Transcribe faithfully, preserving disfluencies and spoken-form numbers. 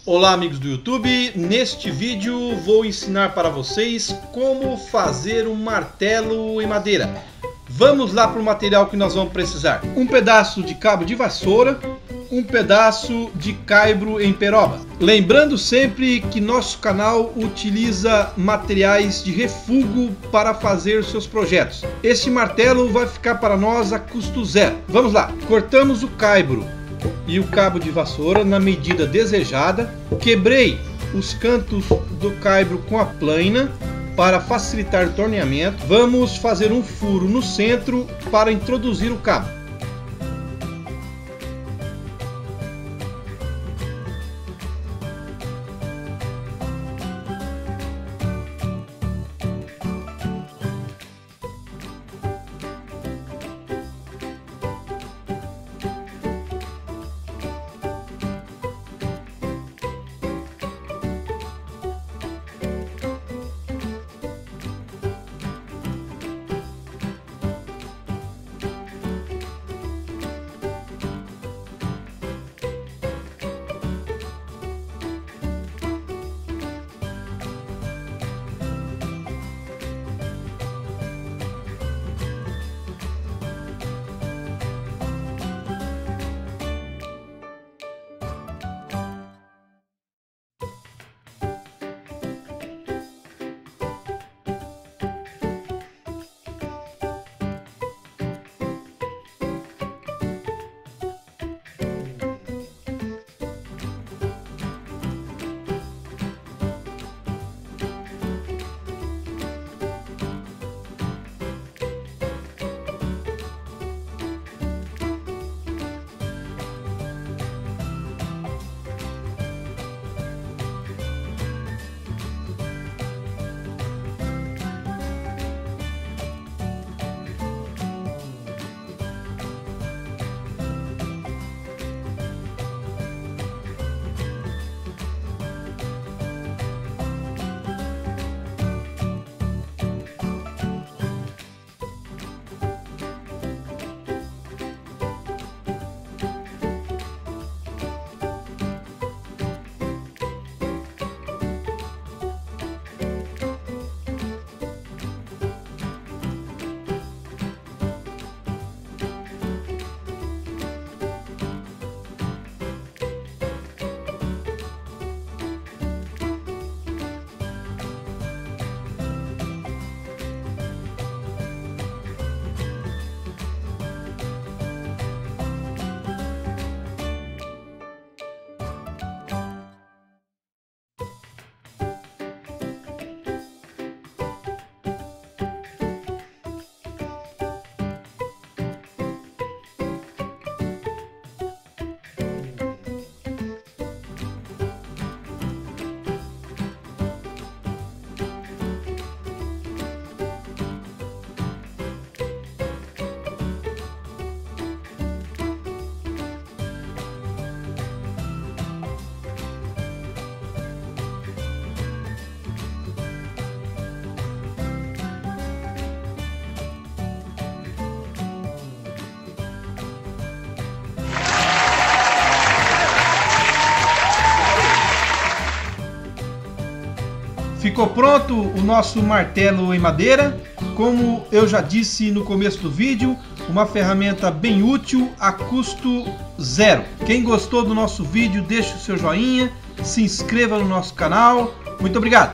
Olá amigos do YouTube, neste vídeo vou ensinar para vocês como fazer um martelo em madeira. Vamos lá para o material que nós vamos precisar. Um pedaço de cabo de vassoura, um pedaço de caibro em peroba. Lembrando sempre que nosso canal utiliza materiais de refúgio para fazer seus projetos. Este martelo vai ficar para nós a custo zero. Vamos lá, cortamos o caibro e o cabo de vassoura na medida desejada. Quebrei os cantos do caibro com a plaina para facilitar o torneamento. Vamos fazer um furo no centro para introduzir o cabo. Ficou pronto o nosso martelo em madeira. Como eu já disse no começo do vídeo, uma ferramenta bem útil a custo zero. Quem gostou do nosso vídeo, deixe o seu joinha, se inscreva no nosso canal. Muito obrigado!